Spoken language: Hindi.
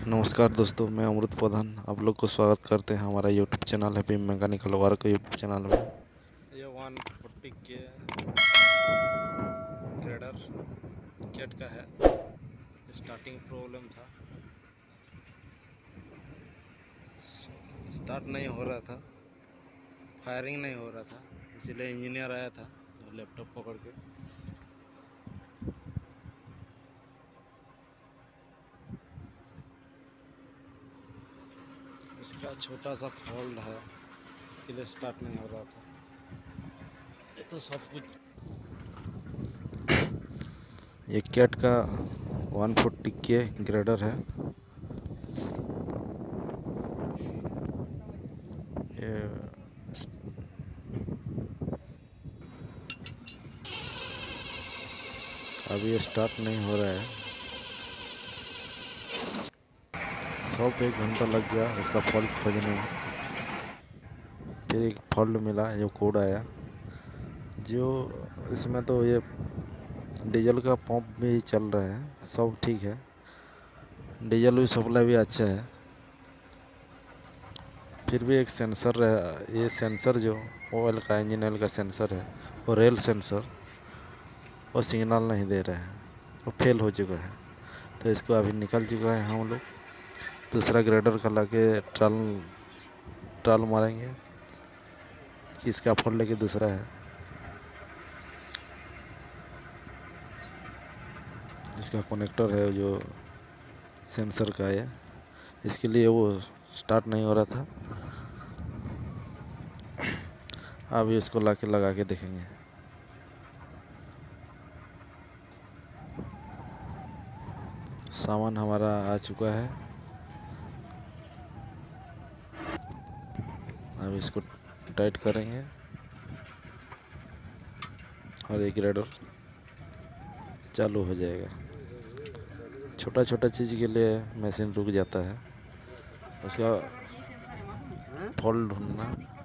नमस्कार दोस्तों, मैं अमृत प्रधान आप लोग को स्वागत करते हैं हमारा YouTube channel happy mechanical work YouTube channel में। ये 140 के ग्रेडर कैट का है। स्टार्टिंग प्रॉब्लम था, स्टार्ट नहीं हो रहा था, फायरिंग नहीं हो रहा था, इसीलिए इंजीनियर आया था लैपटॉप पकड़ के। इसका छोटा सा फॉल्ट है, इसके लिए स्टार्ट नहीं हो रहा था। ये तो सब कुछ ये कैट का 140 के ग्रेडर है। ये अभी स्टार्ट नहीं हो रहा है। 101 घंटा लग गया इसका फॉल्ट खोजने में। फिर एक फॉल्ट मिला जो कोड आया, जो इसमें तो ये डीजल का पंप भी चल रहा है, सब ठीक है, डीजल भी सप्लाई भी अच्छा है। फिर भी एक सेंसर है, ये सेंसर जो ऑयल का इंजन ऑयल का सेंसर है, वो रेल सेंसर वो सिग्नल नहीं दे रहा है, वो फेल हो चुका है। तो इसको अभी निकल चुका है, हम लोग दूसरा ग्रेडर का लाके ट्रायल मारेंगे कि इसका फॉल्ट लेके दूसरा है। इसका कनेक्टर है जो सेंसर का है, इसके लिए वो स्टार्ट नहीं हो रहा था। अभी इसको लाके लगा के देखेंगे। सामान हमारा आ चुका है, अब इसको टाइट करेंगे और एक ग्रेडर चालू हो जाएगा। छोटा छोटा चीज़ के लिए मशीन रुक जाता है, उसका फॉल्ट ढूंढना